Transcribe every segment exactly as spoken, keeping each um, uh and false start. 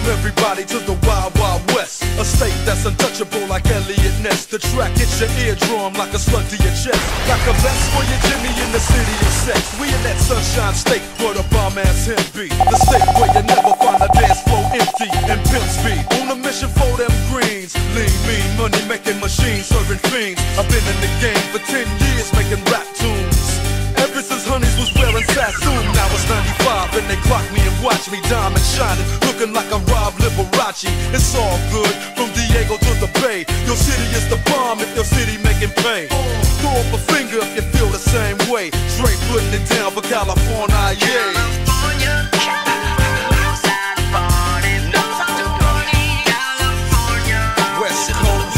everybody to the Wild Wild West, a state that's untouchable like Elliot Ness. The track hits your eardrum like a slug to your chest, like a vest for your Jimmy in the city of sex. We in that sunshine state where the bomb ass him be, the state where you never find a dance floor empty and pimp speed. On a mission for them greens, lean, mean, money making machines, serving fiends. I've been in the game for ten years making rap tunes, ever since Honeys was wearing Sassoon. Now it's ninety-five and they clock me and watch me diamond shining, looking like a Rob Liberace. It's all good from Diego to the Bay. Your city is the bomb if your city making pay. Throw up a finger if you feel the same way. Straight putting it down for California, yeah. California. West Coast.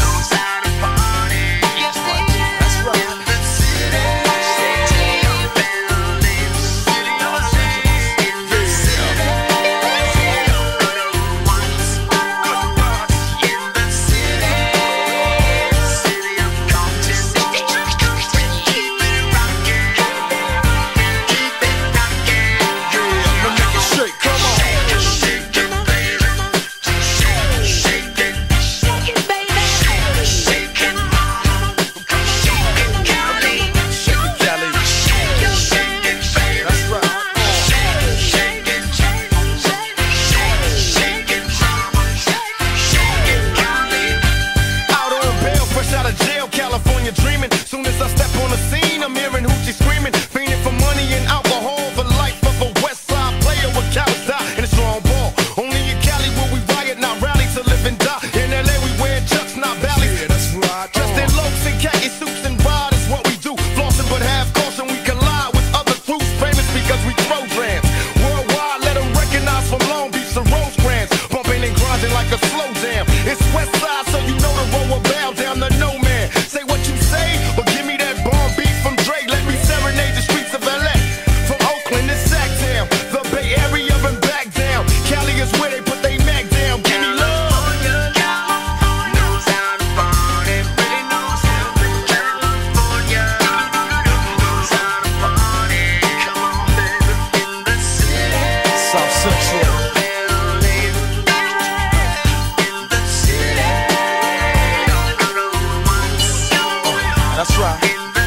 That's right.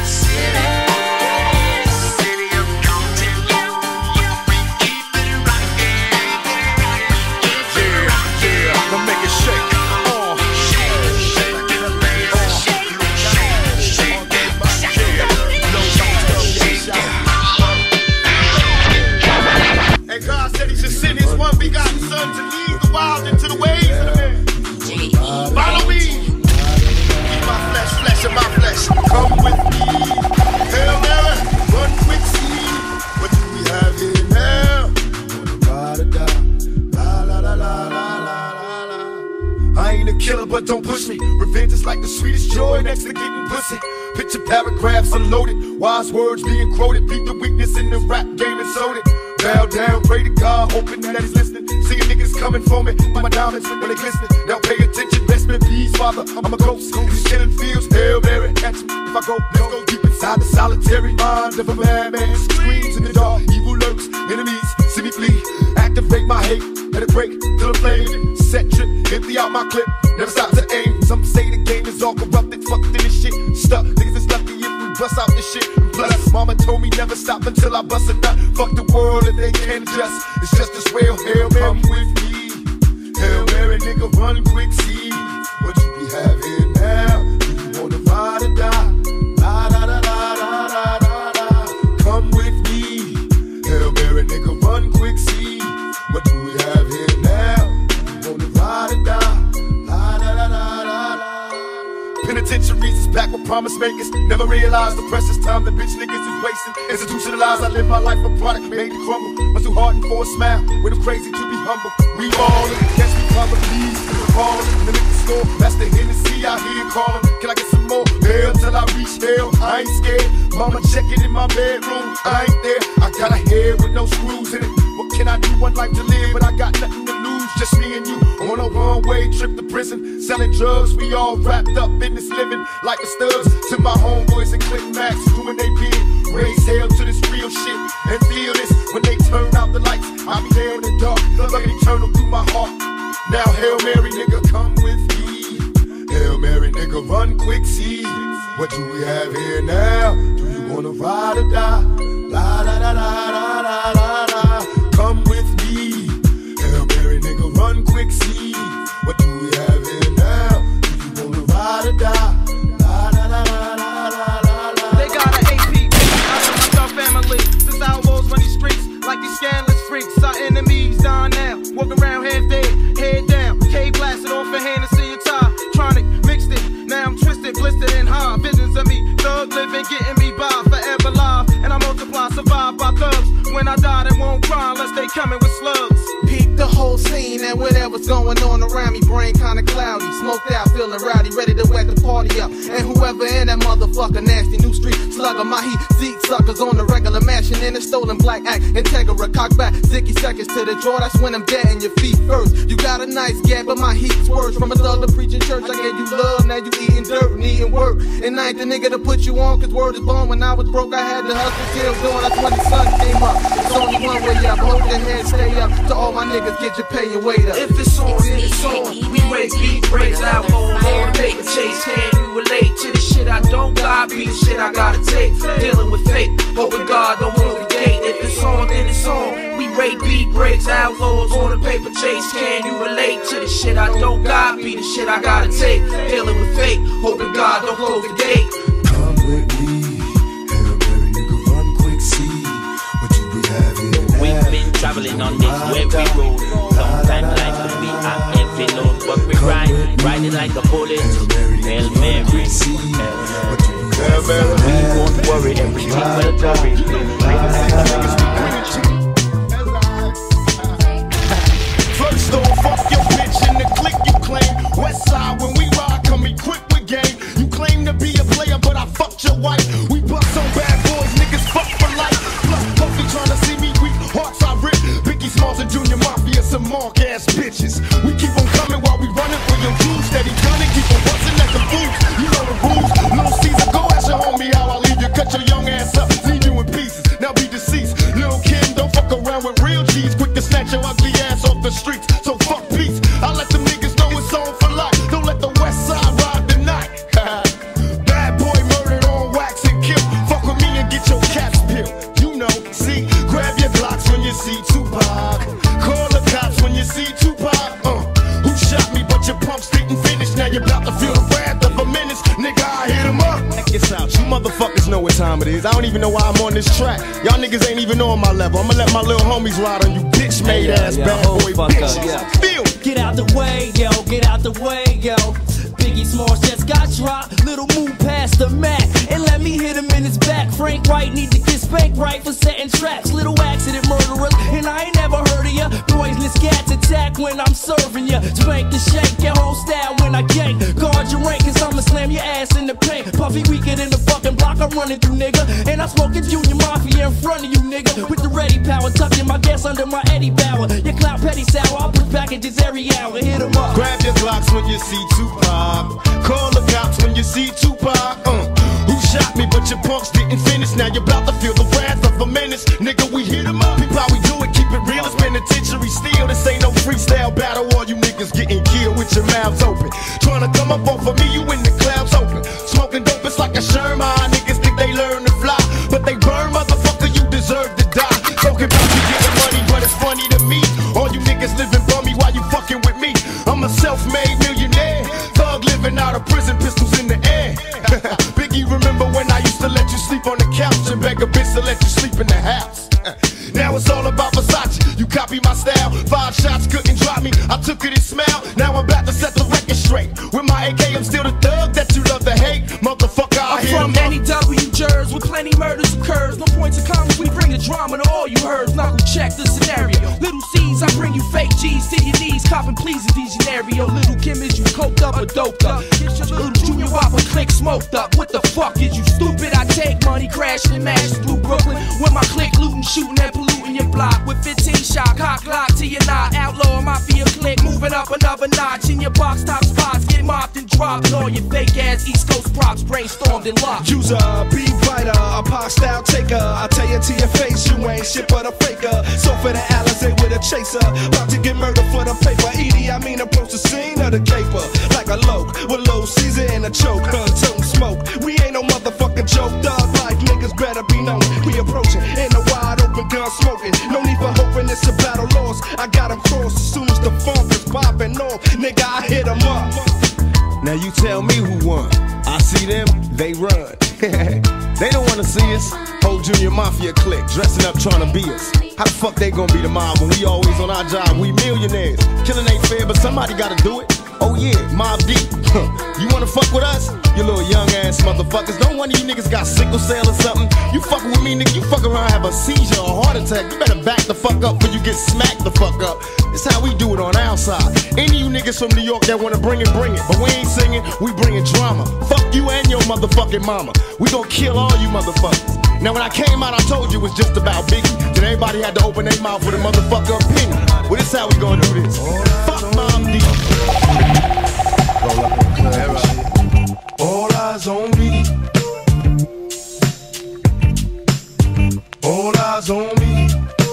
But don't push me. Revenge is like the sweetest joy next to getting pussy. Picture paragraphs unloaded, wise words being quoted. Beat the weakness in the rap game and sold it. Bow down, pray to God, hoping that he's listening. Seeing niggas coming for me, my diamonds when they glisten. Now pay attention, best in peace, father. I'm a ghost, these killing fields, Hail Mary. Catch me if I go, let's go deep inside the solitary mind of a madman. Screams in the dark, evil lurks, enemies see me flee. Activate my hate, let it break till I'm flaming. Set trip, empty out my clip. Never stop to aim. Some say the game is all corrupted, fucked in this shit. Stuck, niggas is lucky if we bust out this shit. And plus, mama told me never stop until I bust a nut. Fuck the world if they can't adjust. It's just as well. Hail Mary, come with me. Hail Mary, nigga, run quick, see what you be having now. Do you wanna ride or die? La da da da da da da da. Come with me. Hail Mary, nigga, run quick, see what do we have here now. Do you wanna ride or die? Penitentiaries is back with promise makers. Never realized the precious time the bitch niggas is wasting. Institutionalized, I live my life a product made to crumble. Was too hardened for a smile, when I'm crazy to be humble. We all in the catch me cover, please. Fall in the liquor store, that's the Hennessy out here calling. Can I get some more? Hell till I reach hell, I ain't scared. Mama checking in my bedroom, I ain't there. I got a head with no screws in it. What can I do? One life to live, but I got nothing to lose. Just me and you on a one-way trip to prison. Selling drugs, we all wrapped up in this living like the studs. To my homeboys and Click Max doing they bid. Raise hell to this real shit and feel this when they turn out the lights. I'll be there in the dark, love eternal through my heart. Now Hail Mary, nigga, come with me. Hail Mary, nigga, run quick, see. What do we have here now? Do you wanna ride or die? La la la la la la la la. Come with me. Hail Mary, nigga, run quick, see. What do we have here now? Do you wanna ride or die? La la la la la la la la. They got an A P out of my family. Since outlaws run these streets like these scandalous freaks. Our enemies dying now, walking around half dead, head down. K blasted off a hand and see your tie. Tronic mixed it, now I'm twisted, blistered and high. Visions of me, thug living, getting me by, forever live. And I multiply, survive by thugs. When I die, they won't cry unless they coming with slugs. Peep the whole scene and whatever's going on around me. Brain kinda cloudy, smoked out, feeling rowdy, ready to wet the party up. And whoever in that motherfucker nasty new street slugger, my heat seat suckers on the regular mashing in a stolen black act. Integra, cock back, zicky seconds to the draw. That's when I'm dead in your feet first. You got a nice gap, but my heat's worse. From a thug to preaching church, I gave you love, now you eating dirt and eating work. And I ain't the nigga to put you on, cause word is born. When I was broke, I had to hustle till dawn. That's when the sun came up. It's only one way up, hold your head, stay up. To all my niggas, get your pay and wait up. If it's on, then it's on. We raise beat breaks, alcohol, on paper chase. Can you relate to the shit I don't got? Be the shit I gotta take. Dealing with fate, hoping God don't close the gate. If it's on, then it's on. We rate beat breaks, outlaws on the paper chase. Can you relate to the shit I don't got? Be the shit I gotta take. Dealing with fate, hoping God don't close the gate. Come with me. Hail Mary, nigga, run quick, see. What do we have here now? We've been traveling on this wavy road. Sometimes life could be a heavy load, but we ride, ride it like a bullet. Hail Mary, Hail Mary. We won't worry, everything will First off, fuck your bitch in the click you claim. West side, when we ride, come equipped with game. You claim to be a player, but I fucked your wife. We bust on bad boys, niggas fuck for life. Plus, Puffy tryna see me weak, hearts I rip. Biggie Smalls and Junior Mafia, some mark ass bitches. We keep on coming while we running for your dudes. Steady gunning, keep on busting at the fools. You know the rules. Little Caesar, go ask your homie how I leave you. Cut your young ass up, leave you in pieces. Now be deceased. Little Kim, don't fuck around with real G's. Quick to snatch your ugly ass off the streets. So fuck peace. I let them niggas know it's on for life. Don't let the West Side ride the night. Bad boy murdered on wax and kill. Fuck with me and get your caps peeled. You know, see, grab your Glocks when you see Tupac. Call the cops when you see Tupac. Uh, who shot me but your pumps didn't finish? Now you're about to feel the wrath of a menace. Nigga, I hit him up. Check this out, you motherfuckers know what time it is. I don't even know why I'm on this track. Y'all niggas ain't even on my level. I'ma let my little homies ride on you bitch made ass yeah, bad boy bitches. Yeah. Feel. Get out the way, yo, get out the way, yo. Biggie Smalls just got dropped. Little move past the Mac and let me hit him in his back. Frank White need to get spanked right for setting traps. Little accident murderers, and I ain't never heard of ya. Poisonous cats attack when I'm serving ya. Spank the shake, your whole style when I gank. Guard your rank, cause I'ma slam your ass in the paint. Puffy weaker than the fucking block I'm running through, nigga. And I'm smoking Junior Mafia in front of you, nigga. With the ready power, tucking my gas under my Eddie Bauer. Your clout petty sour, I'll push packages every hour. Hit 'em up. Grab your Glocks when you see Tupac. Call the cops when you see Tupac. Uh, who shot me but your punks didn't finish? Now you're about to feel the wrath of a menace. Nigga, we hit 'em up. Peep how we do it, keep it real. It's penitentiary steel. This ain't no freestyle battle. All you niggas getting killed with your mouths open. Trying to come up off of me, you in the clouds open. Smoking dope, it's like a Sherman. Niggas think they learn to fly, but they burn, motherfucker, you deserve to die. Talking about you getting money, but it's funny to me. All you niggas living bummy while you fucking with me. I'm a self-made millionaire. Thug living out of prison, pistols in the air. Biggie, remember when I used to let you sleep on the couch and beg a bitch to let you sleep in the house? Now it's all about Versace. You copy my style. Five shots couldn't drop me. I took it and smiled. Now I'm about to set the record straight. With my A K, I'm still the thug that you love to hate. Motherfucker, I I'm hear from N E W Jers, where plenty murders occurs. No points of comments, we bring the drama to all you heard. Knuckle check the scenario. Little C's, I bring you fake G's to your knees. Copping please in these scenario. Little Kim, is you coked up or doped up? Little Junior Whopper click smoked up. What the fuck is you stupid? I take money, crashing and mashing through Brooklyn. With my click looting, shooting and polluting your block. With fifteen shot, cock lock to your knot. Outlaw, mafia click, moving up another notch. In your box top spots, get mopped and robbed, and all your fake ass East Coast props brainstormed and locked. Use a beat writer, a pop style taker. I tell you to your face, you ain't shit but a faker. So for the Alizé with a chaser, about to get murdered for the paper. Edie, I mean approach the scene of the caper like a loke with low Caesar and a choke. Hun, toting smoke. We ain't no motherfucking joke. Dog life niggas better be known. We approaching in a wide open gun smoking. No need for hoping it's a battle lost. I got them crossed as soon as the funk is popping off. Nigga, I hit them up. Now you tell me who won. I see them, they run. They don't wanna see us. Whole Junior Mafia clique dressing up trying to be us. How the fuck they gonna be the mob when we always on our job? We millionaires. Killing ain't fair, but somebody gotta do it. Oh yeah, Mob Deep. You wanna fuck with us? You little young ass motherfuckers. Don't one of you niggas got sickle cell or something? You fucking with me, nigga, you fuck around, have a seizure or a heart attack. You better back the fuck up before you get smacked the fuck up. This how we do it on our side. Any of you niggas from New York that wanna bring it, bring it. But we ain't singing, we bringing drama. Fuck you and your motherfucking mama. We gon' kill all you motherfuckers. Now when I came out, I told you it was just about Biggie. Then everybody had to open their mouth with a motherfucker opinion. Well, this how we gonna do this. Fuck Mob Deep. Roll up in the club and shit. All eyes on me. All eyes on me.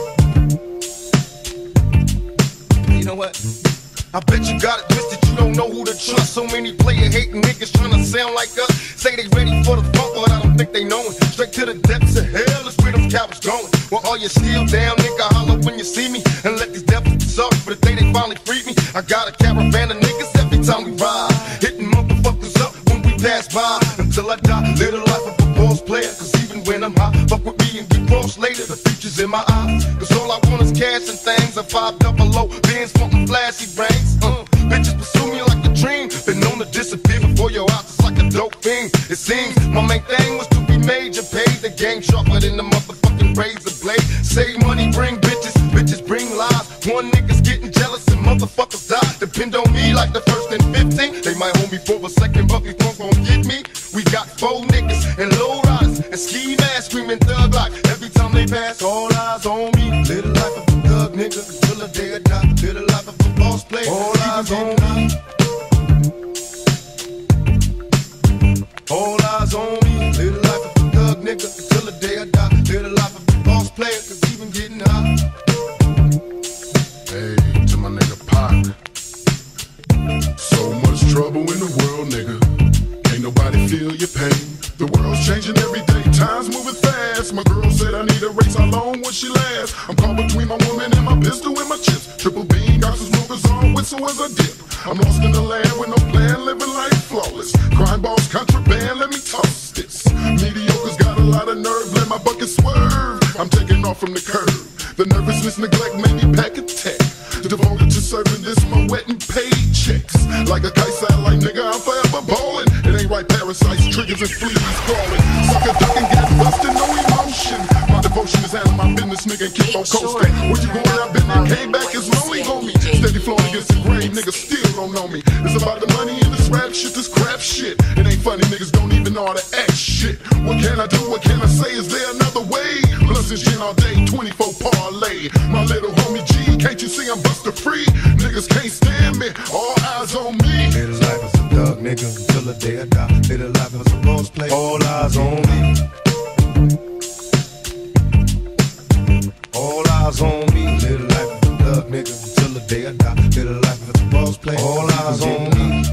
You know what? I bet you got it twisted, you don't know who to trust. So many player hating niggas tryna sound like us. Say they ready for the funk, but I don't think they knowin'. Straight to the depths of hell is where them cowards going. Well, all you still down, nigga, holler when you see me. And let these devils be sorry for the day they finally freed me. I got a caravan of niggas every time we ride, hitting motherfuckers up when we pass by. Until I die, live the life of a boss player. Cause even when I'm high, fuck with me and get crossed later. The future's in my eyes, cause all I want is cash and things. I five double low, Benz funkin' flashy brains. Uh, bitches pursue me like a dream. Been known to disappear before your eyes, it's like a dope thing. It seems my main thing was to be major, paid the game sharper than the motherfucking razor blade. Save money, bring bitches, bitches bring lies. One nigga's getting jealous and motherfuckers die. Depend on me like the first and fifteen. They might hold me for a second, but before gon' get me. We got four niggas and low riders and ski masks screaming thug like every time they pass. All eyes on me. Live the life of a thug nigga until the day I die. Live the life of a boss player. All eyes on me. All eyes on me. Live the life of a thug nigga until the day I die. Live the life of a boss player, cause even getting high. Hey, to my nigga Pac. So much trouble in the world, nigga. Ain't nobody feel your pain. The world's changing every day, time's moving fast. My girl said I need a race, how long will she last? I'm caught between my woman and my pistol and my chips. Triple beam, got some smokers on, whistle as I dip. I'm lost in the land with no plan, living life flawless. Crime boss, contraband, let me toss this. Mediocre's got a lot of nerve, let my bucket swerve. I'm taking off from the curb. The nervousness, neglect made me pack a tech. Devoted to serving this, my wet and paid checks. Like a kite satellite, nigga, I'm forever ballin'. It ain't right, parasites, triggers and fleas crawling. Sucker ducking, get busted, no emotion. My devotion is out of my business, nigga, and keep on coasting. Where you going, I've been there, came back, it's lonely, homie. Steady flowing against the grave, niggas still don't know me. It's about the money and this rap shit, this crap shit. It ain't funny, niggas don't even know how to act shit. What can I do, what can I say, is there another way? Plus it's gin all day, twenty-four parlay. My little homie G, can't you see I'm buster free? Niggas can't stand me, all eyes on me. Live the life as a thug nigga until the day I die. Live the life as a boss player. All eyes on me. All eyes on me. Live the life as a thug nigga until the day I die. Live the life as a boss player. All eyes on me.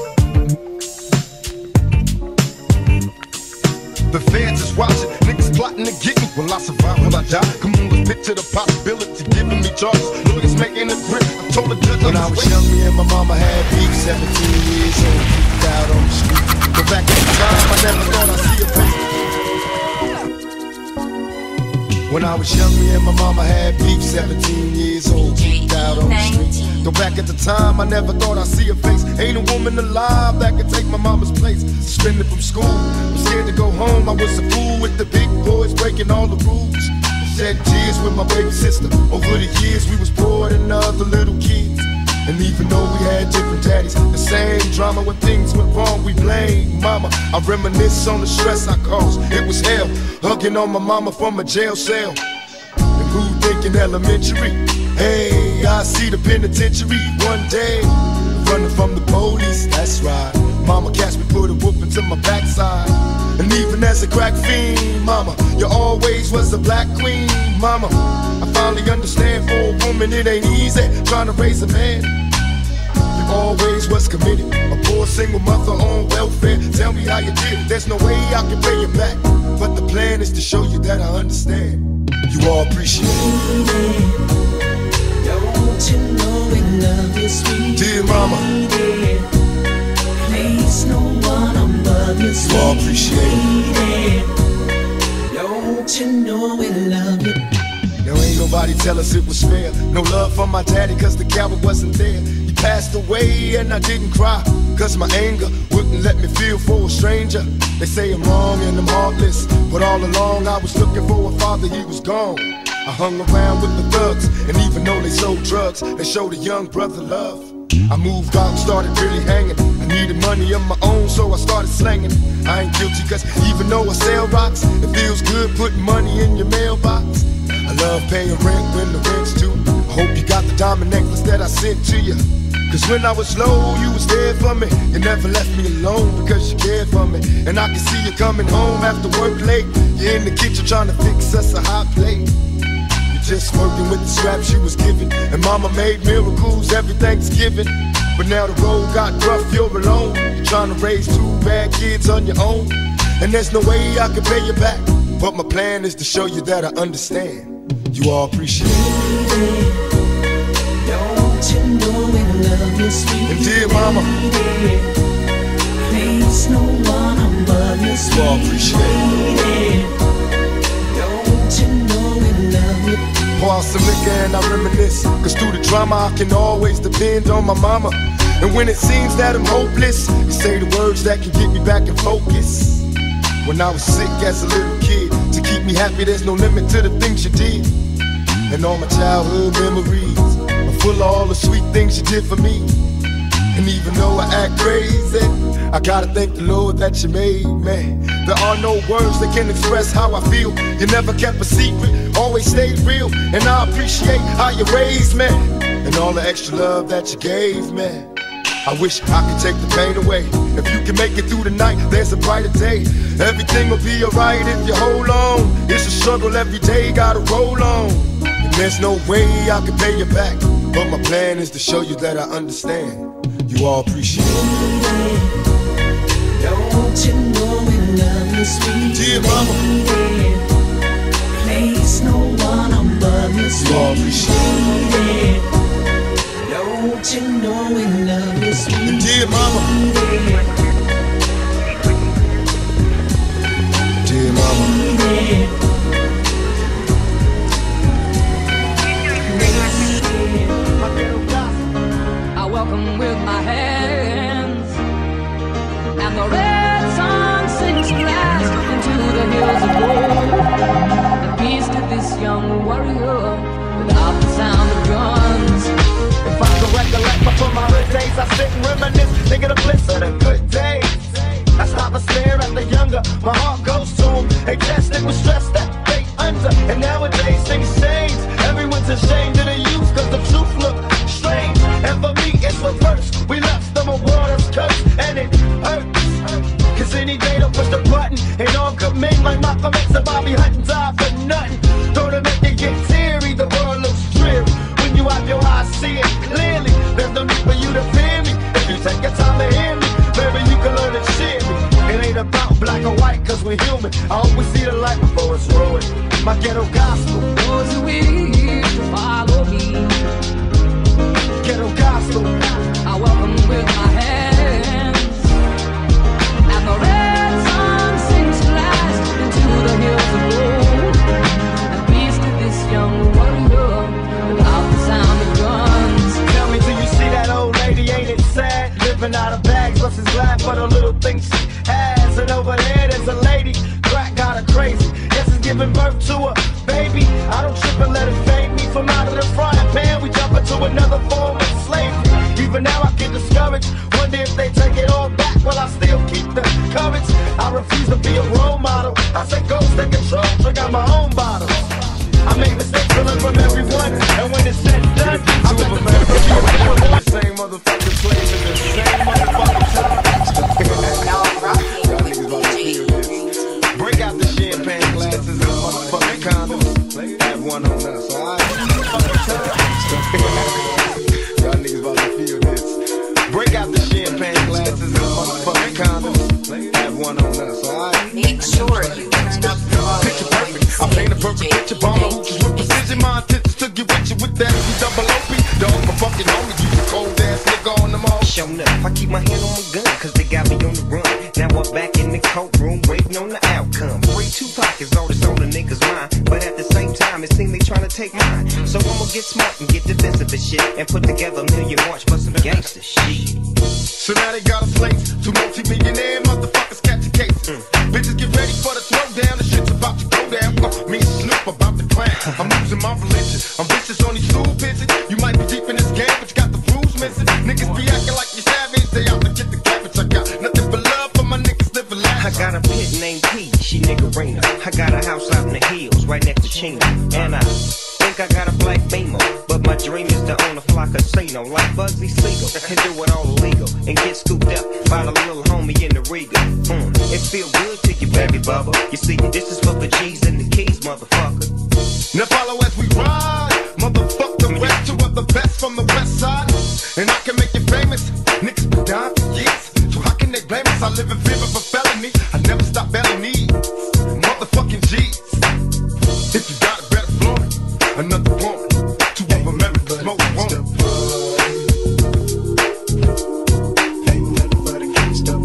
The feds is watching, niggas plotting to get me. Will I survive, will I die? Come on, let's picture the possibility, giving me charges. Lawyers making a grip, I told the judge when I was young, me and my mama had beef. Seventeen years old, kicked out on the street. But back at the time, I never thought I'd see a face. When I was young, me and my mama had beef. Seventeen years old, kicked out on the street. Though back at the time, I never thought I'd see a face. Ain't a woman alive that could take my mama's place. Suspended from school, I'm scared to go home. I was a fool with the big boys breaking all the rules. Shed tears with my baby sister. Over the years, we was poor than other little kids. And even though we had different daddies, the same drama when things went wrong, we blame mama. I reminisce on the stress I caused. It was hell, hugging on my mama from a jail cell. And who thinking elementary? Hey, I see the penitentiary one day. Running from the police, that's right. Mama catch me, put a whoop into my backside. And even as a crack fiend, mama, you always was a black queen, mama. I finally understand for a woman it ain't easy trying to raise a man. You always was committed, a poor single mother on welfare. Tell me how you did it, there's no way I can pay you back. But the plan is to show you that I understand. You all appreciate it. Don't you know we love you, sweet dear mama. Place no one above you, sweet. You all appreciate it. Don't you know we love you? Now ain't nobody tell us it was fair. No love for my daddy cause the coward wasn't there. He passed away and I didn't cry cause my anger wouldn't let me feel for a stranger. They say I'm wrong and I'm heartless, but all along I was looking for a father, he was gone. I hung around with the thugs, and even though they sold drugs, they showed a young brother love. I moved out and started really hanging. I needed money of my own, so I started slanging. I ain't guilty cause even though I sell rocks, it feels good putting money in your mailbox. I love paying rent when the rent's due. I hope you got the diamond necklace that I sent to you. Cause when I was low, you was there for me. You never left me alone because you cared for me. And I can see you coming home after work late. You're in the kitchen trying to fix us a hot plate. Just working with the scraps you was given. And mama made miracles every Thanksgiving. But now the road got rough, you're alone. You're trying to raise two bad kids on your own. And there's no way I can pay you back. But my plan is to show you that I understand. You all appreciate it. Don't you know we love you, sweet. And dear mama, place no one above you, sweet. You all appreciate it. Don't you know we love you? Pour out some liquor and I reminisce. Cause through the drama I can always depend on my mama. And when it seems that I'm hopeless, you say the words that can get me back in focus. When I was sick as a little kid, to keep me happy there's no limit to the things you did. And all my childhood memories are full of all the sweet things you did for me. And even though I act crazy, I gotta thank the Lord that you made me. There are no words that can express how I feel. You never kept a secret, always stayed real. And I appreciate how you raised me and all the extra love that you gave me. I wish I could take the pain away. If you can make it through the night, there's a brighter day. Everything will be alright if you hold on. It's a struggle every day, gotta roll on. And there's no way I can pay you back. But my plan is to show you that I understand. You all appreciate it. Don't you know we love you, sweet. Dear mama, place no one above you, sweet. You all appreciate it. Don't you know we love you, sweet. Dear mama, dear mama. I welcome with my hands, and the red sun sinks fast into the hills of gold. And peace to this young warrior without the sound of guns. If I could recollect before my hood days, I sit and reminisce, thinking of bliss of the good days. I stop and stare at the younger, my heart goes to them. They tested with stress that they under, and nowadays things change. Everyone's ashamed of the youth, cause the truth look strange. And for me it's reverse, we left them a water's curse, and it hurts. Cause any day to push the button, and all good men like Malcolm X and Bobby Hutton die for nothing. Don't it make you get teary, the world looks dreary. When you have your eyes see it clearly, there's no need for you to fear me. If you take your time to hear me, maybe you can learn to cheer me. It ain't about black or white, cause we're human. I hope we see the light before it's ruined. My ghetto gospel. Those who wish to follow me, Ghetto gospel. I welcome with my hands, and the red sun sinks fast into the hills of gold. And peace to this young warrior without the sound of guns. Tell me, do you see that old lady? Ain't it sad? Living out of bags, versus glad for the little things she has. And over there, there's a lady, crack got her crazy. Yes, it's giving birth to a baby. I don't trip and let it fade me from out of the frying pan. We jump into another form of slavery. Even now I get discouraged. Wonder if they take it all back. Will I still keep the courage? I refuse to be a role model. I say go take control, drink out my own bottles. I make mistakes to learn from everyone, and when it's said and done, I bet the same motherfucking place at the same motherfucking time. Break out the champagne glasses and motherfucking condoms. Have one on us, alright? Make sure you turn up the volume. Picture perfect. I paint a perfect picture. Bomb my hoochies with precision. My intentions to get with you with that double O P. Dog, my fucking homie. You a cold ass nigga on them all. Showing up, I keep my hand on my gun, cause they got me on the run. Now I'm back in the courtroom, waiting on the outcome. Free two pockets, all that's on the niggas' mind. But at the same time, it seems they tryna take mine. So I'ma get smart and get defensive and shit, and put together a million march for some gangster shit. So now they got a slate. Two multi-millionaire motherfuckers catch a case. Mm. Bitches get ready for the throwdown. The shit's about to go down. Uh, me and Snoop about to clown. I'm losing my religion. I'm vicious on these stool pigeons. You might be deep in this game, but you got the rules missing. Niggas be acting like you savage. They out to get the cabbage. I got nothing but love for my niggas living life. I got a pit named P, she niggerina. I got a house out in the hills, right next to Chino. And I think I got a black Beamer, but my dream is to own a fly casino like Bugsy Siegel and do it all illegal and get scooped up by the little homie in the Riga. Mm, it feel good to you, baby bubba. You see, this is for the G's and the keys, motherfucker. Now follow as we ride, motherfuck the rest. Two of the best from the west side, and I can make you famous. Niggas been down for years, so how can they blame us? I live in fear of a felony. I never stop belly knees, motherfucking G's. If you got it, better flaunt it. Another woman, two of America's most wanted. Ain't nothing but a gangsta.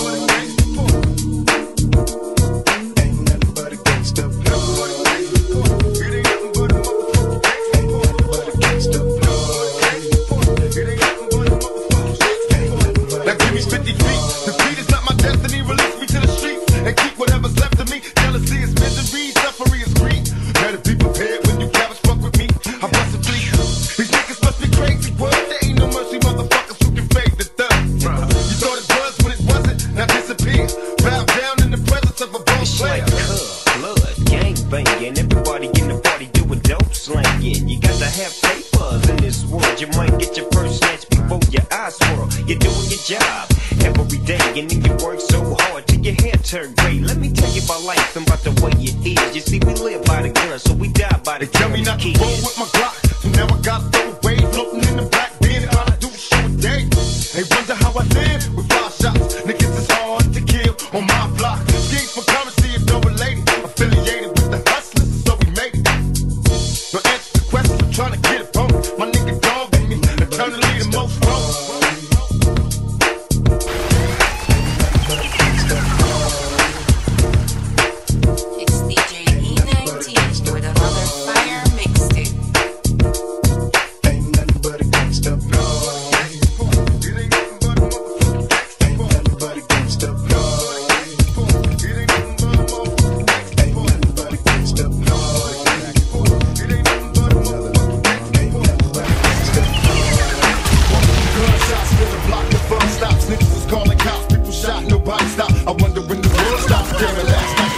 Ain't nothing but a gangsta. It ain't nothing but a motherfucker. Ain't nothing but a gangsta. It ain't nothing but a motherfucker. Now give me fifty feet. The beat is not my destiny. Release me to the streets and keep whatever's left of me. Jealousy is misery, suffering is greed. Better be prepared when you cabbage fuck with me. I bust a three. These niggas must be crazy. What? There ain't no mercy, motherfuckers who can fake the thug. You thought it was when it wasn't. Now disappear. Bow down in the presence of a boss player. It's like cub, blood, gang banging. Everybody in the party doing dope slanging. You got to have papers in this world. You might get your first snatch before your eyes swirl. You're doing your job every day, and then you work so hard till your hair turn gray. Let me tell you about life and about the way it is. You see, we live by the gun, so we die by the They tell me not to roll with my Glock, so now I gotta throw away. Floating in the black bin, trying to do the show a day. They wonder how I live with five shots. Niggas is hard to kill on my block. Schemes for currency is no related. Affiliated with the hustlers, so we made it. No answer to questions, I'm trying to get it from me. My nigga dog with me, eternally the most wrong. It's D J E nineteen with another fire mixtape. Ain't nothing but a gangsta. No. It ain't nothing but a motherfucking gangsta. Ain't nothing but a gangsta. No. It ain't nothing but a motherfucking gangsta. Ain't nothing but a gangsta. No. It ain't nothing but a motherfucking gangsta. Ain't nothing but a gangsta. Gunshots to the block, the fun stops. Niggas was calling cops, people shot, nobody stopped. I wonder when the world stops. Damn it, last night.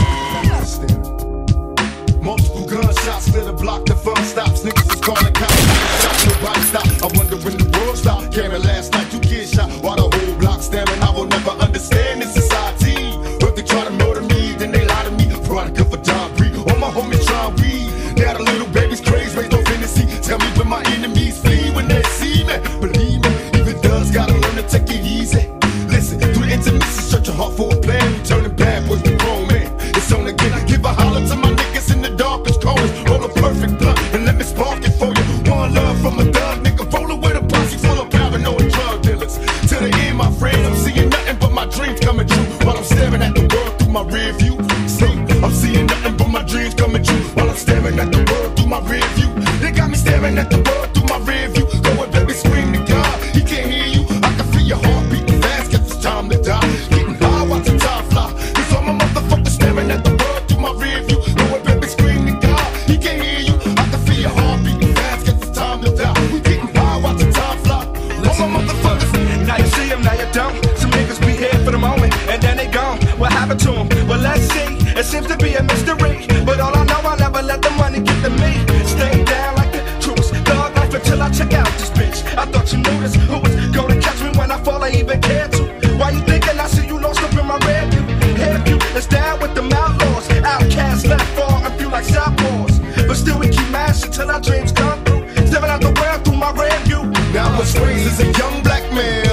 Multiple gunshots to the block, the fun stops. Niggas was calling cops, people shot, nobody stopped. I wonder when the world stopped. Came in last night, two kids shot while the whole block staring. I will never understand this society. But they try to murder me, then they lie to me. Veronica for John Bree, all my homies try weed. Now the little baby's crazy, raised on fantasy. Tell me when my enemies flee when they see me. Believe me, even thugs gotta learn to take it easy. Listen, through the intimacy, search a heart for a plan. We turning bad boys to grown men. It's on again. Give a holler to my niggas in the darkest corners. Roll a perfect blunt and let me spark it for you. One love from a thug nigga, rolling with a posse full of paranoid drug dealers. To the end, my friends, I'm seeing nothing but my dreams coming true. While I'm staring at the world through my rear view. See, I'm seeing nothing but my dreams coming true. While I'm staring at the world through my rear view. They got me staring at the world through my rear view. Go and baby, scream to God, he can't hear you. I can feel your heart beating fast, guess it's time to die. Getting high, watching time fly. Cause all my motherfuckers staring at the world through my rear view. Go and baby, scream to God, he can't hear you. I can feel your heart beating fast, guess it's time to die. We getting high, watching time fly. All my motherfuckers. Now you see them, now you don't. Some niggas be here for the moment, and then they gone. What happened to them? Well, let's see. It seems to be a mystery. But all I know, I never let the money get to me. Stay down like the truest dog life until I check out this bitch. I thought you knew this. Who was gonna catch me when I fall? I even cared to. Why you thinking I see you lost up in my red view? Head view is down with the outlaws. Outcasts left far and feel like southpaws. But still we keep mashing till our dreams come through. Stepping out the world through my red view. Now I was raised as a young black man.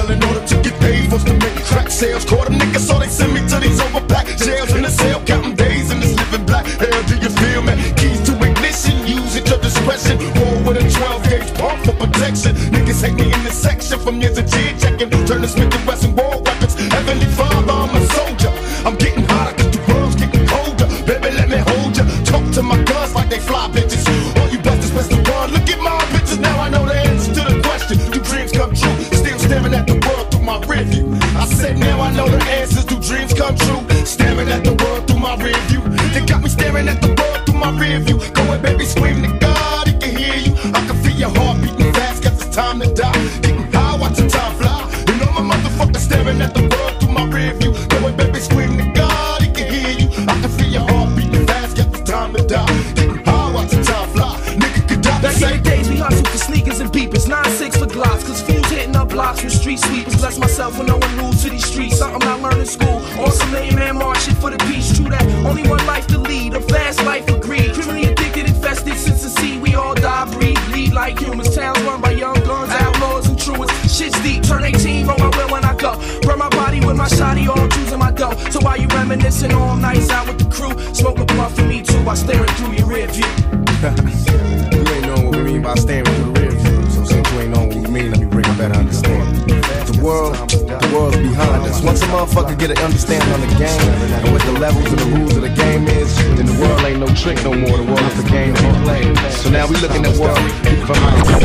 making. Turn the Smith and Wesson war weapons. Heavenly Father, I'm a soldier. I'm getting hotter cause the world's getting colder. Baby, let me hold ya. Talk to my guns like they fly bitches. All you busters, press the one. Look at my pictures. Now I know the answer to the question. Do dreams come true? Still staring at the world through my rear view. I said now I know the answers. Do dreams come true? Staring at the world through my rear view. They got me staring at the world through my rear view. Go ahead, baby, scream to God. He can hear you. I can feel your heart beating fast. Guess it's time to die. Getting high, watching time fly. And all my motherfuckers staring at the world through my rear view. Go ahead, baby, scream to God. He can hear you. I can feel your heart beating fast. Guess it's time to die. Getting high, watching time fly. Nigga could die. Back in the days, we hustled for sneakers and beepers. nine six for glocks, cause fools hitting up blocks with street sweepers. Bless myself when no one rules to these streets. Something I learned in school. On some lame man marching for the peace. True that, only one life to lead. A fast life of greed. Criminally addicted, infested since the sea. We all die, breathe, bleed like humans. Towns run by young guns, outlaws and truants. Shit's deep, turn eighteen, roll my will when I go. Burn my body with my shotty, all choosing my dough. So while you reminiscing all nights out with the crew, smoke a blunt for me too while staring through your rear view. You ain't knowing what we mean by staring through the rear view. So since you ain't knowing what we mean, let me bring a better understanding. The world, the world's behind us. Once a motherfucker get an understanding on the game and what the levels and the rules of the game is, then the world ain't no trick no more. The world is a game to be played. So now we looking at world from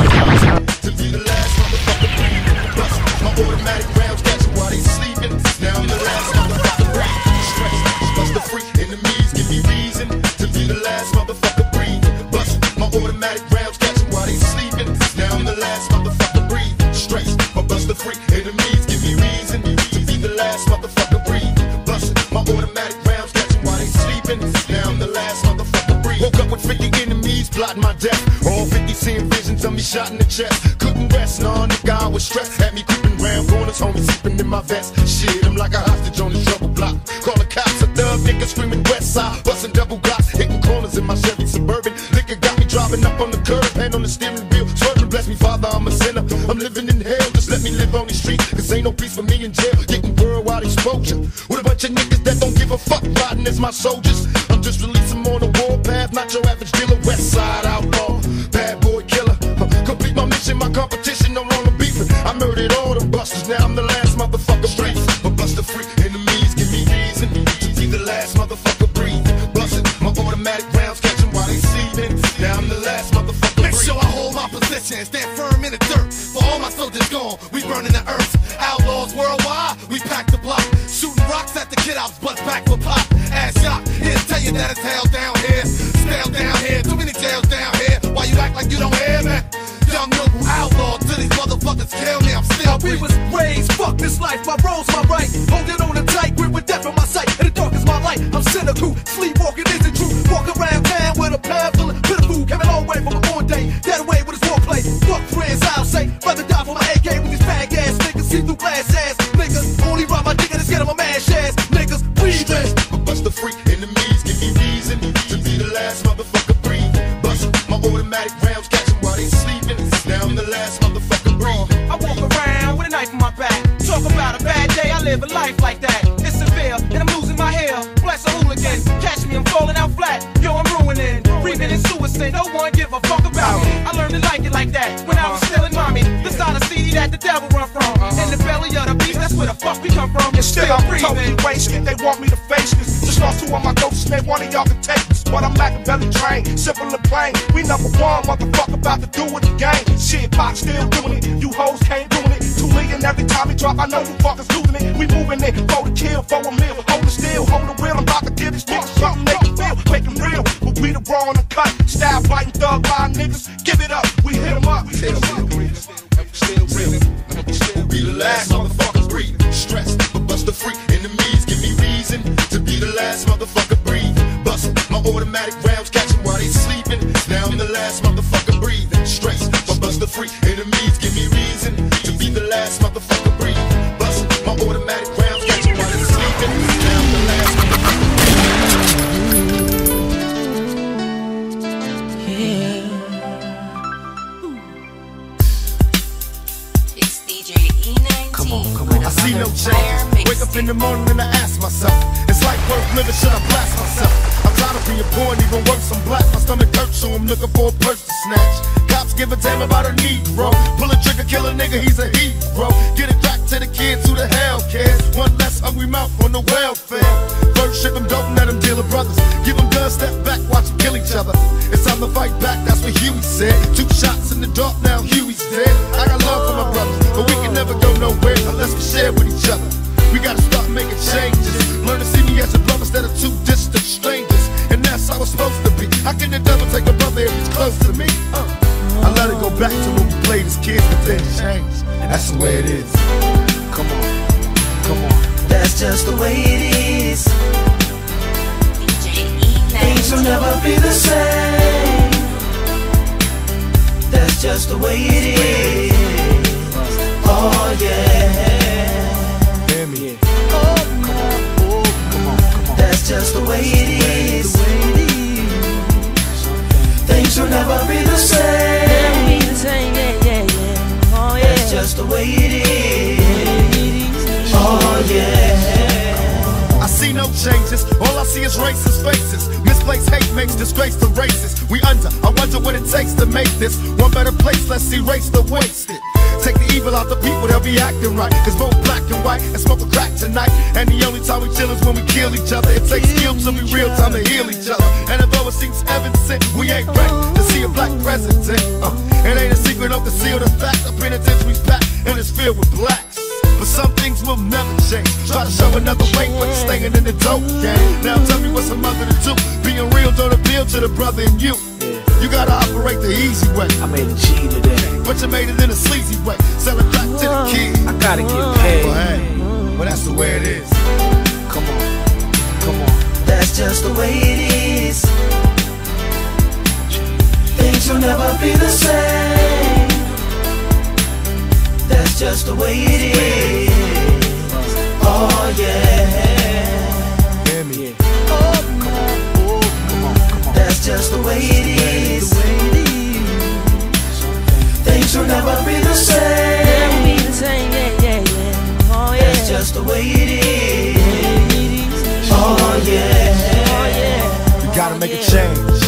my to be the last motherfucker breathing. Bust my automatic rounds, catch them while they sleeping. Now I'm the last motherfucker breathing. Stress, bust the free enemies, give me reason to be the last motherfucker breathing. Bust my automatic rounds, catch them while they sleeping. Now I'm the last motherfucker breathing. Stress, my bust the free enemies, give me reason to be the last motherfucker breathing. Bust my automatic rounds, catch them while they sleeping. Now I'm the last motherfucker breathing. Woke up with fifty enemies plotting my death. All fifty seeing visions of me shot in the chest. Couldn't rest, nah, nigga, I was stressed. Had me creeping round corners, homie sleeping in my vest. Shit, I'm like a hostage on the trouble block. Call the cops, a thug nigga screaming west side. Busting double blocks, hitting corners in my Chevy Suburban. Liquor got me driving up on the curb, hand on the steering wheel. Swerving, bless me, Father, I'm a sinner. I'm living in hell, just let me live on these streets. Cause ain't no peace for me in jail. Getting worldwide exposure with a bunch of niggas that don't give a fuck. Riding as my soldiers. I'm just releasing them on the warpath, not your average dealer. West side outlaw, bad boy killer. Huh, complete my mission, my competition, no longer beefing. I murdered all the busters, now I'm the last motherfucker straight. But buster free enemies give me reason to be the last motherfucker breathing. Busting my automatic rounds, catch them while they sleeping. Now I'm the last motherfucker. Make sure I hold my position, stand firm in the dirt. For all my soldiers gone, we burning the earth. Outlaws worldwide, we pack the block. Shooting rocks at the kid outs, butts back for pop. Ass shot, here to tell you that it's hell down here. Stale down here, too many jails down here. Why you act like you don't hear me? Young noble outlaw, till these motherfuckers kill me, I'm still we was raised, fuck this life, my role's my right. Holding on the tight, grip with death in my sight. And the dark is my light, I'm cynical. Sleepwalking isn't true. Walk around town with a pound full of bit of food. Came a long way from a born day, dead away with his warplay. Fuck friends, I'll say, rather die for my A K with these fag ass niggas. See through glass ass niggas. Only ride my dick and scared of my mash ass niggas. Breathing. Bust the free enemies, give me reason to be the last motherfucker breathing. Bust my automatic rounds, catch them while they sleeping. Now I'm the last motherfucker breathing. I walk around with a knife in my back. Talk about a bad day, I live a life like that. It's severe, and I'm losing my hair. Bless a hooligan, catch me, I'm falling out flat. Yo, I'm ruining, breathing in suicide. No one give a fuck about me. I learned to like it like that when I was still in mommy. The side of C D that the devil run from. In the belly of the beast, that's where the fuck we come from. And still I'm totally wasted. They want me to face this. Just lost two of my ghosts, man. One of y'all can take this. But I'm like a belly train, simple and plain. We number one, motherfucker, about to do it again. Shit, Pop still doing it. You hoes can't doing it. Two million every time we drop. I know you fuckers losing it. We moving it, for the kill, for a meal. Hold it still, hold the wheel. I'm about to give these niggas something they can feel. Make them real, but we the raw and the cut. Style fighting thug line niggas. Give it up, we hit them up. Hit them up. Still real, still be the last motherfucker breathing. Stressed, but bust the free enemies give me reason to be the last motherfucker breathing. Bust my automatic rounds, catch them while they sleeping. Now I'm the last motherfucker breathing. Stressed, but bust the free enemies give me reason to be the last motherfucker breathing. Bust my automatic rounds, catch them while they sleeping. Now I'm the last motherfucker. Yeah. Come on, come on. I see no change. Wake up in the morning and I ask myself, it's like worth living, should I blast myself? I'm tired of being poor and even worse, I'm black. My stomach hurts, so I'm looking for a purse to snatch. Cops give a damn about a Negro. Pull a trigger, kill a nigga, he's a hero. Get it back to hungry mouth on the welfare. First ship them, don't let them deal with brothers. Give them guns, step back, watch them kill each other. It's time to fight back, that's what Huey said. Two shots in the dark, now Huey's dead. I got love for my brothers, but we can never go nowhere unless we share with each other. We gotta start making changes. Learn to see me as a brother instead of two distant strangers. And that's how it's supposed to be. How can the devil take a brother if he's close to me? Uh. I let it go back to when we played as kids, but things changed. That's the way it is. Come on, come on. That's just the way it is. Things will never be the same. That's just the way it is. Oh yeah. Hear me. Oh, come on. Oh, come on, come on. That's just the way it is. Things will never be the same. Yeah, yeah, yeah. Oh, yeah. That's just the way it is. Oh yeah. I see no changes, all I see is racist faces. Misplaced hate makes disgrace to races. We under, I wonder what it takes to make this one better place. Let's erase the wasted. Take the evil out the people, they'll be acting right. Cause both black and white and smoke a crack tonight. And the only time we chill is when we kill each other. It takes skill to be real time to heal each other. And although it seems evident, we ain't ready to see a black president. uh, It ain't a secret, don't conceal the fact. The penitentiary's packed and it's filled with blacks. But some things will never change. Try to show another way, but it's staying in the dope game. Now tell me what's a mother to do. Being real don't appeal to the brother in you. You gotta operate the easy way. I made a G today, but you made it in a sleazy way. Selling back to the kids. I gotta get paid. Well, hey, well that's the way it is. Come on, come on. That's just the way it is. Things will never be the same. That's just the way it is. Oh yeah. Hear me. Oh, come on. Oh, come on, come on. That's just the way it is. Things will never be the same. Be the same. Yeah, yeah, yeah. Oh yeah. That's just the way it is. Oh yeah. Oh yeah. We gotta make a change.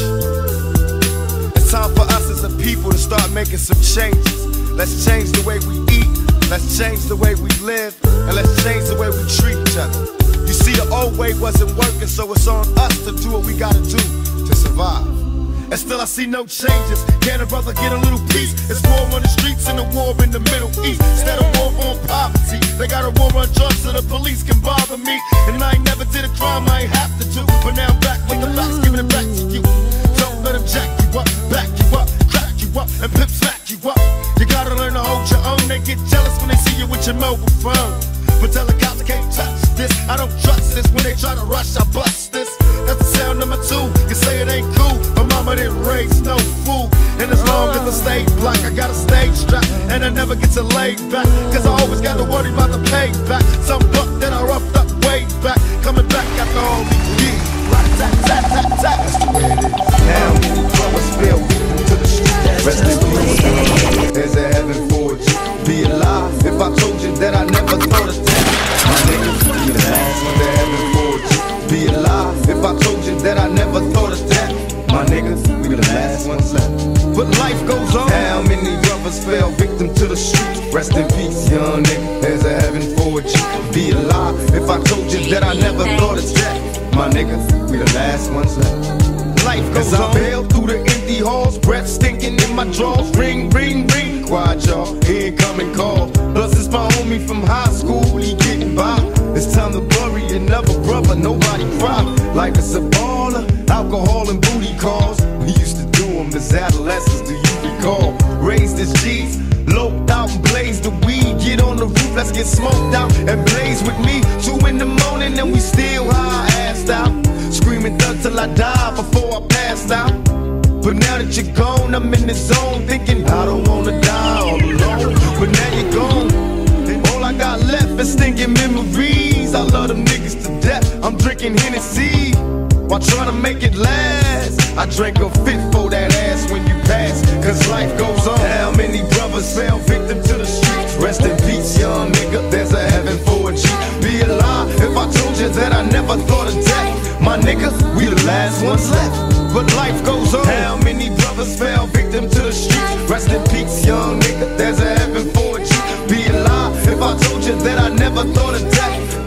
It's time for us as a people to start making some changes. Let's change the way we eat, let's change the way we live, and let's change the way we treat each other. You see, the old way wasn't working, so it's on us to do what we gotta do to survive. And still I see no changes. Can a brother get a little peace? It's war on the streets and a war in the Middle East. Instead of war on poverty, they got a war on drugs so the police can bother me. And I ain't never did a crime I ain't have to do, but now I'm back with the facts, giving it back to you. Don't let them jack you up, back you up, crack you up, and pimp smack you up. You gotta learn to hold your own. They get jealous when they see you with your mobile phone. But tell the cops I can't touch this. I don't trust this. When they try to rush, I bust this. That's the sound number two. You say it ain't cool, but mama didn't raise no fool. And as long as I stay black, I got a stage strap, and I never get to lay back. Cause I always got to worry about the payback. Some buck that I roughed up way back, coming back after all these years. Right, tap, tap, tap, tap. That's the way it is. Now, flowers spill to the street. Rest in peace. There's a heaven for you. Be alive. If I told you that I never thought of that, my nigga, be the last one to heaven for you. Be alive. If I told you that I never thought of that, my niggas, we the last ones left. But life goes on. How many brothers fell victim to the streets? Rest in peace, young nigga. There's a heaven for you. Be alive. If I told you that I never thought of that, my niggas, we the last ones left. Life goes As on. I bail through the empty halls, breath stinking in my drawers. Ring, ring, ring. Quiet, y'all. He ain't coming call. Plus, it's my homie from high school. He getting by. It's time to bury another brother. Nobody cry. Life is a baller. Alcohol and booty calls. We used to do them as adolescents. Do you recall? Raised as G's. Loped out and blazed the weed. Get on the roof, let's get smoked out and blaze with me. Two in the morning and we still high, assed out. Screaming thug till I die before I passed out. But now that you're gone, I'm in the zone thinking I don't wanna die all alone. But now you're gone, and all I got left is stinking memories. I love them niggas to death. I'm drinking Hennessy while trying to make it last. I drank a fit for that ass when you pass, cause life goes on. How many brothers fell victim to the streets? Rest in peace, young nigga. There's a heaven for a G. Be alive. If I told you that I never thought of death, my nigga, we the last ones left. But life goes on. How many brothers fell victim to the streets? Rest in peace, young nigga. There's a heaven for a G. Be alive. If I told you that I never thought of death,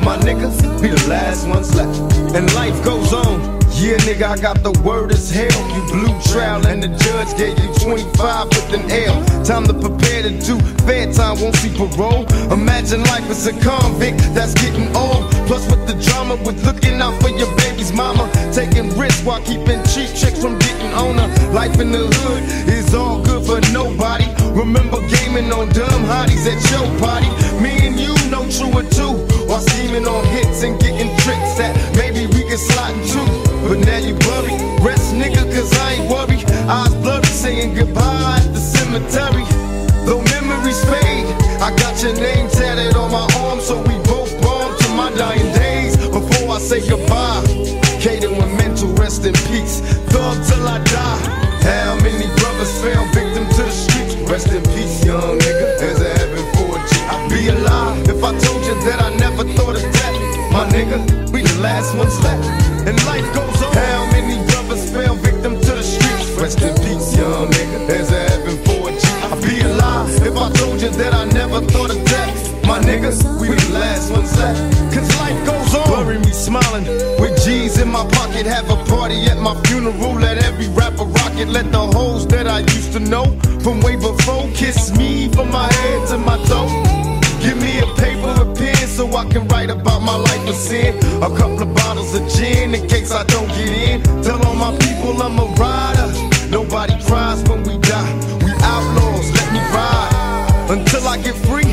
My niggas be the last ones left. And life goes on. Yeah, nigga, I got the word as hell. You blew trial and the judge gave you twenty-five with an L. Time to prepare to do fair time, won't see parole. Imagine life as a convict that's getting old. Plus with the drama, with looking out for your baby's mama. Taking risks while keeping cheap chicks from getting on her. Life in the hood is all good for nobody. Remember gaming on dumb hotties at your party. Me and you know true or two. While scheming on hits and getting tricks that maybe we can slide into. But now you worry, rest nigga, cause I ain't worried. Eyes blurry, saying goodbye at the cemetery. Though memories fade, I got your name tatted on my arm, so we both born to my dying days. Before I say goodbye, Kato and mental rest in peace. Thug till I die. How many brothers fell victim to the streets? Rest in peace, young nigga. There's a heaven for a G. I'd be alive if I told you that I never thought of death. My nigga, we the last ones left. And life goes on. How many brothers fell victim to the streets? Rest in peace, young nigga. There's a heaven for a G. I'd be alive if I told you that I never thought of death. My niggas, we the last ones left. Cause life goes on. Bury me smiling with G's in my pocket. Have a party at my funeral. Let every rapper rock it. Let the hoes that I used to know from way before kiss me from my head to my toe. Give me a paper, a pen, so I can write about my life of sin. A couple of bottles of gin in case I don't get in. Tell all my people I'm a rider. Nobody cries when we die. We outlaws, let me ride until I get free.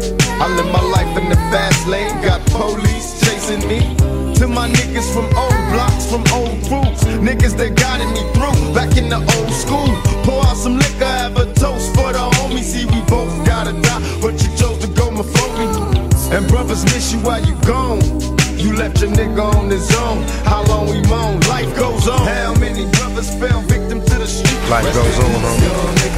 I live my life in the fast lane. Got police chasing me. To my niggas from old blocks, from old crews, niggas that guided me through back in the old school. Pour out some liquor, have a toast for the homies. See, we both gotta die, but you chose to go before me. And brothers miss you while you gone. You left your nigga on his own. How long we moan? Life goes on. How many brothers fell victim to the street? Life goes on, homie.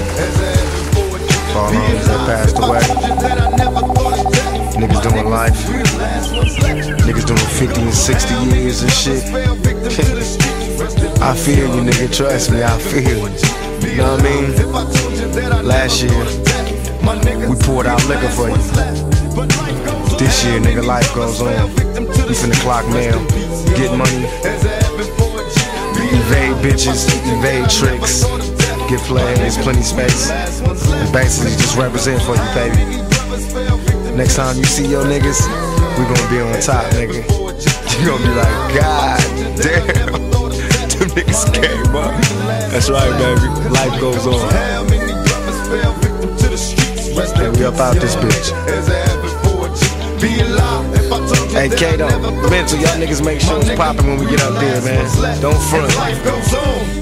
All homies that passed away. Niggas doing life. Niggas doing fifty and sixty years and shit. I feel you, nigga. Trust me, I feel you. You know what I mean? Last year, we poured out liquor for you. This year, nigga, life goes on. We finna clock mail, get money, evade bitches, evade tricks, get played, there's plenty space. And basically just represent for you, baby. Next time you see your niggas, we gonna be on top, nigga. You gonna be like, God damn, them niggas came up. That's right, baby. Life goes on. And we up out this bitch. Hey, Kato, mental, y'all niggas make sure it's poppin' when we get up there, man. Don't front.